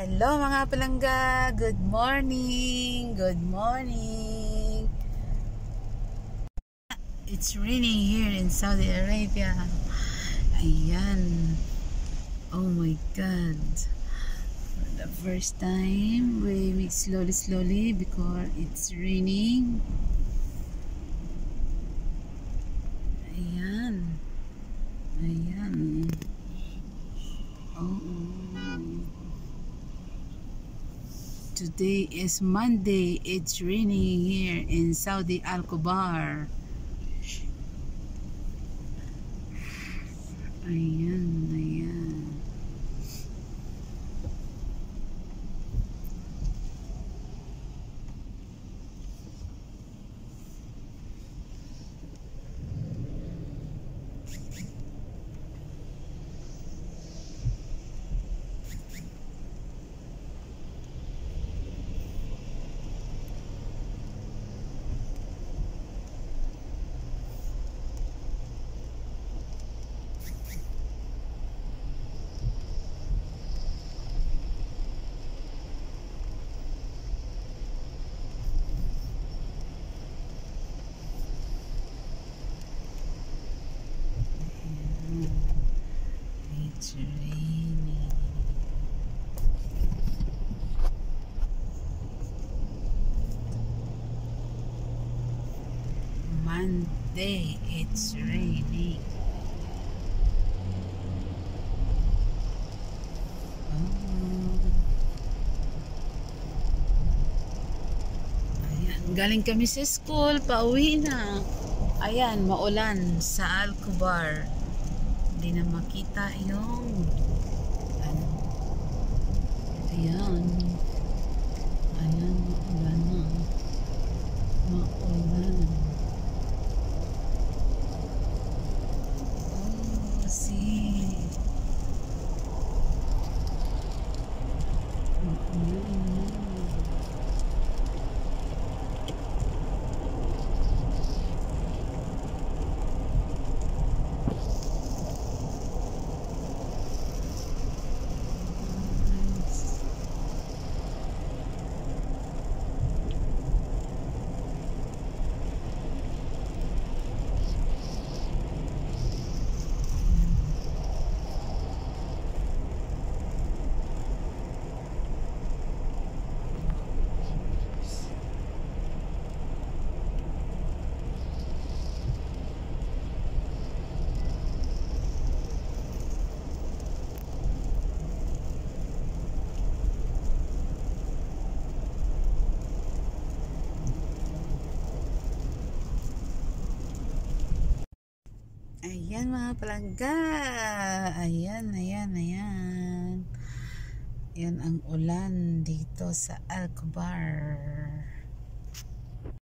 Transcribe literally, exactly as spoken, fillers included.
Hello mga palangga, good morning, good morning. It's raining here in Saudi Arabia. Ayan. Oh my God. For the first time, we make slowly slowly because it's raining. Ayan. Ayan. Oh. Today is Monday. It's raining here in Saudi Al Khobar. Ayan, ayan. It's raining. Monday, it's raining. Oh. Ayan, galing kami sa school, pauwi na. Ayan, maulan sa Al Khobar. Hindi na makita yung ano. Ayan. Ayan, maulan na. Maulan. Oh, see. Maulan na. Ayan mga palangga. Ayan, ayan, ayan. Yan ang ulan dito sa Al Khobar.